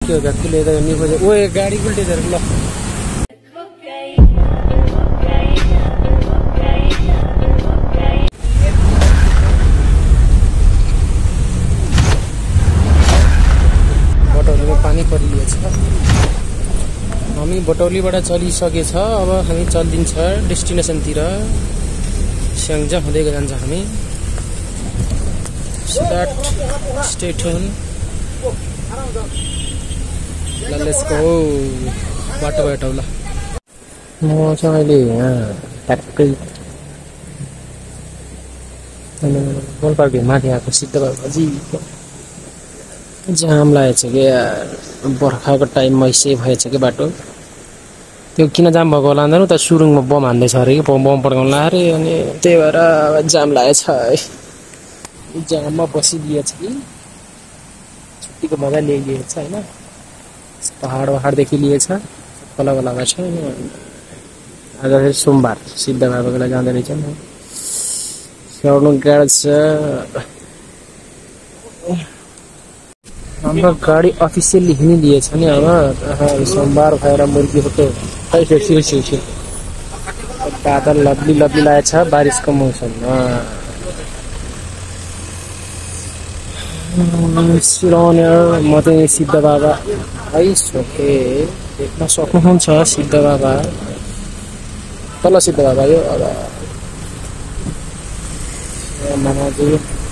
के हो खुले नि खोजे ओ गाडी उल्टेर ल बटौलीमा पानी परिलिएछ हामी बटौलीबाट चलिसकेछ अब हामी चल्दिन्छ डेस्टिनेसनतिर स्याङ्जा हुँदै जान्छ हामी स्टे ट्युन लेट्स गो बाटो बाटो ल म चाहिँ अहिले यहाँ ट्याक्कै गोलपार्क माथि आएको सिद्धबाबाजी जाम लागेछ कि बर्खाको टाइममा यसै भएछ कि बाटो त्यो किन जाम भएको होला भन्दा उता सुरुङमा बम हान्दैछ अरे कि बम पड्काउनु ला अरे अनि त्यही भएर जाम लागेछ है जाममा बसिदिएछ कि छुट्टीको मजा लिइलिएछ होइन पहाडदेखि लिएछ कला कलामा छ आज फेरि सोमबार सिद्ध बाबाको लागि जाँदै रहेछ नि स्याउनु गाह्रो छ हाम्रो गाडी अफिसियली हिँडिदिएछ नि अब सोमबार भएर मुर्गी फोटो बादल लभली लभली लागेछ बारिसको मौसम सिराउनेर म चाहिँ सिद्ध बाबा आइसके देख्न सक्नुहुन्छ सिद्ध बाबा तल सिद्ध बाबा यो अब मामाजी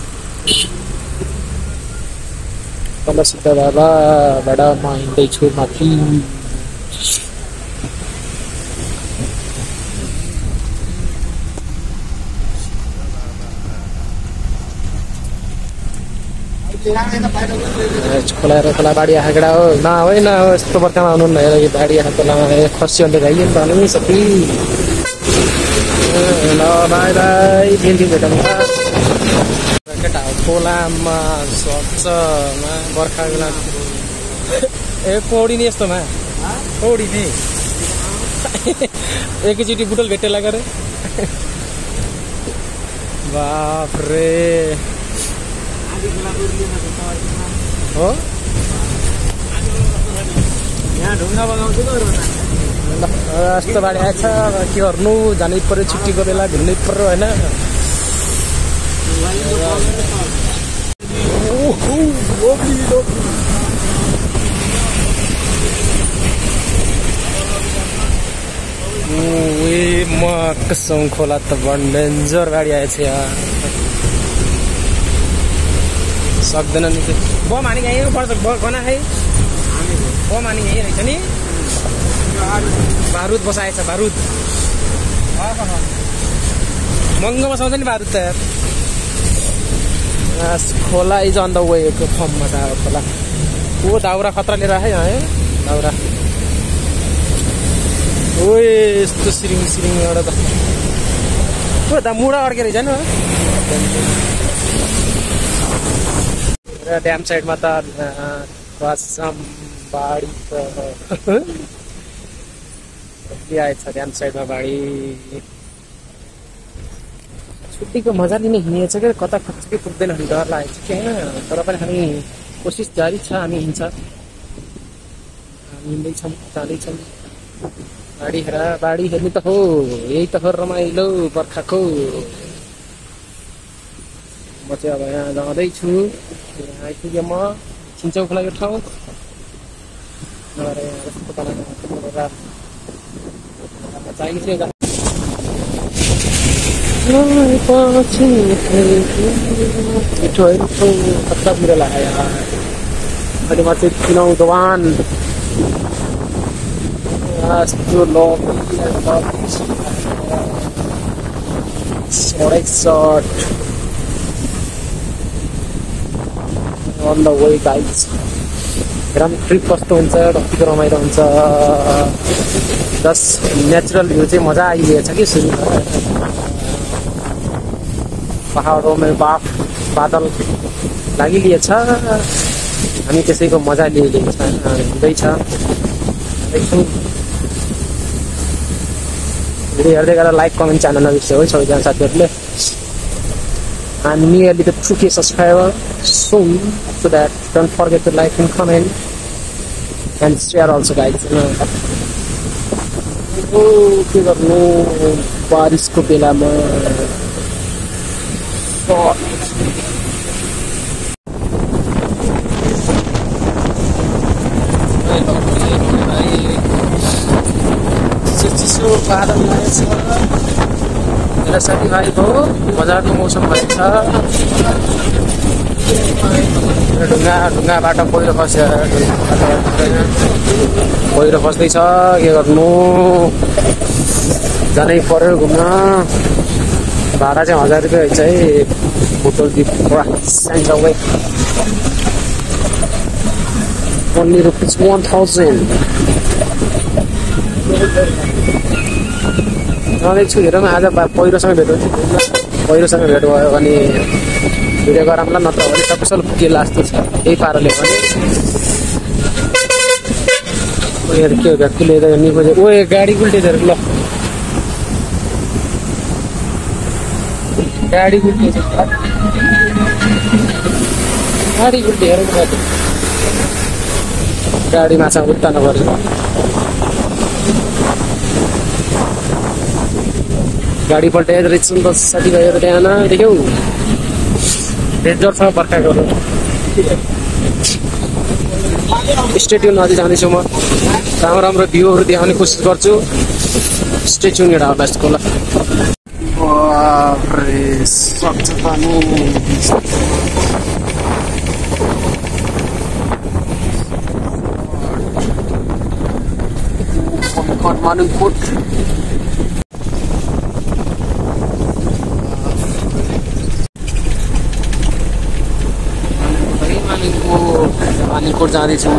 तल सिद्ध बाबाबाट म हिँड्दैछु माथि खोला बाडी आँकडा हो न होइन यस्तो बर्खामा आउनु न हेर बाडी आएको खोलामा खसी अन्त खाइयो नि त अनि सबै ल बाई बाई दिन भेटौँ केटा हो खोलामा सक्छमा बर्खाको लागि ए पौडी नि यस्तोमा पौडी नि एकैचोटि बुटल भेट्टे लाग्यो रे बाफ्रे हो यहाँ ढुङ्गा बनाउँछु यस्तो बाडी आएछ के गर्नु जानै पर्यो छुट्टीको बेला घुम्नै पर्यो होइन म कसम खोला त बड डेन्जर गाडी आएछ यहाँ सक्दैन नि बम हानी यहीँ पर्छ गना है बम हानी यहीँ रहेछ नि बारुद बसाएछ बारुद महँगो बसाउँछ नि बारुद त यार खोला इज अन द वे को फर्ममा छ खोला ओ दाउरा खतरा लिएर है दाउरा ओ यस्तो सिरिङ एउटा त ओ दा मुडा अड्के रहेछ नि ड्याम साइडमा त बाढी आएछ ड्याम साइडमा बाढी छुट्टीको मजा लिने हिँडेछ क्या कता खच्चै पुग्दैन भने डर लागेको छ क्या तर पनि हामी कोसिस जारी छ हामी हिँड्छौँ जाँदैछौँ बाढी हेर्नु त हो यही त हो रमाइलो बर्खाको म चाहिँ अब यहाँ जाँदैछु यहाँ आइपुगेँ म छिन्चौ खोला यो ठाउँ चाहिन्छ मिठो कता बिरो लाग्यो अनि म चाहिँ किनौँ दोकान shirt on the way guys trip कस्तो हुन्छ कतिको रमाइलो हुन्छ जस्ट नेचुरल भ्यू चाहिँ मजा आइदिएछ कि सुरु पहाडोमा बादल लागिलिएछ हामी त्यसैको मजा लिइलिएछ हुँदैछ भिडियो हेर्दै गरेर लाइक कमेन्ट च्यानल नबिर्स्यो है सबैजना साथीहरूले and nearly the 2K subscriber soon, so that don't forget to like and comment. and share also guys. के गर्नु बारिसको बेलामा चिसो बादल लागेछ मेरा साथीभाइ हो बजारको मौसम भएको छ ढुङ्गाबाट पहिरो खस्दैछ के गर्नु जानै पर्यो घुम्न भाडा चाहिँ 1000 रुपैयाँ हुन्छ है होटल साइन्सकै only rupees 1000 छु हेरौँ आज पहिरोसँग भेट हुन्छ पहिरोसँग भेट भयो भने भिडियो गराउँला नत्र भने सबैसल के लास्तो छ यही पाराले भने के हो भ्याक्कुले नि बजे ओ गाडी उल्टेछ ल गाडी उल्टेछ गाडी उल्टेर गाडी माछा उत्तानो पर्यो गाडी पल्टेर रहेछ नि त साथीभाइहरू त्यहाँ देख्यौ डेन्जर छ बर्खा गर्नु स्टेट्युन अझै जाँदैछु म राम्रो राम्रो भ्यूहरू देखाउने कोसिस गर्छु स्टेट्युन एउटा होला यसको ल सक्छ पानी मानुकोट मानुकोट जाँदैछु म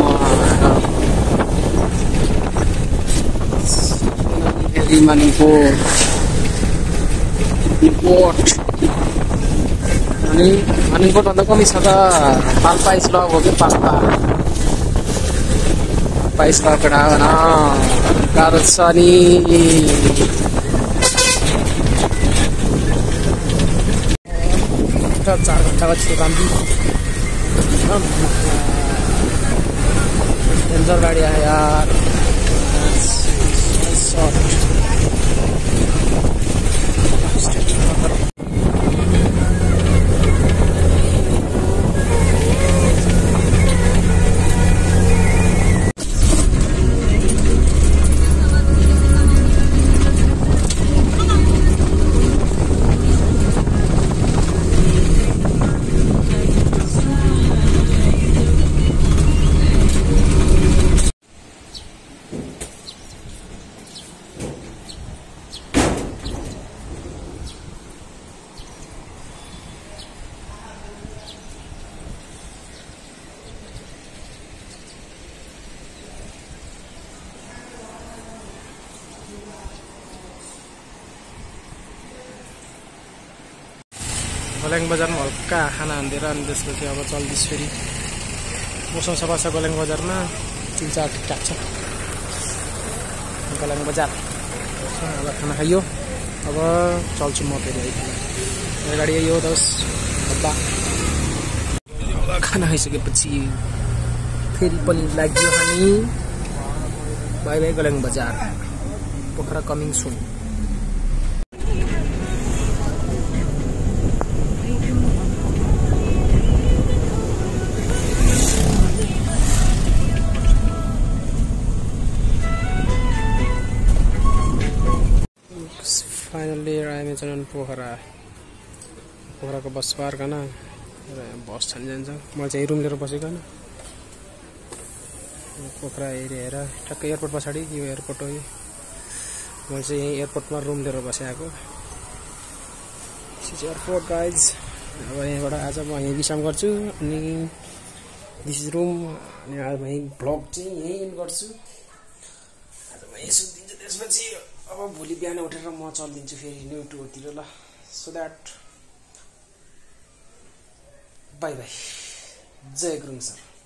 मानुकोट भन्दा कमी छ त पाल्पा स्लग हो कि पाल्पा स्लग गाह्रो छ नि 4 घन्टा पछि राम्री डेन्जर गाडी आयो यार गोल्याङ बजारमा हल्का खाना हान्दिएर अनि त्यसपछि अब चल्दैछ फेरि मौसम सफा छ गोल्याङ बजारमा 3-4 ठिकठाक छ गोल्याङ बजार अब खाना खाइयो अब चल्छु म फेरि मेरो गाडी यो दस डब्बा खाना खाइसकेपछि फेरि पनि लाग्यो हामी बाई बाई गोल्याङ बजार पोखरा कमिङ सुन फाइनली रायमेचन पोखराको बस पार्कन बस छन् जान्छ म चाहिँ रुम लिएर बसेको न पोखरा एरिया हेर ठ्याक्कै एयरपोर्ट पछाडि यो एयरपोर्ट हो यो म चाहिँ यही एयरपोर्टमा रुम लिएर बसेको एयरपोर्ट गाइज अब यहाँबाट आज म यहीँ विश्राम गर्छु अनि दिस इज रुम अनि आज म यहीँ भ्लग चाहिँ यहीँ एन्ड गर्छु आज म यही सुत्दिन्छु त्यसपछि अब भोलि बिहान उठेर म चल्दिन्छु फेरि न्यू टुरतिर ल so that bye bye Jay Gurung sir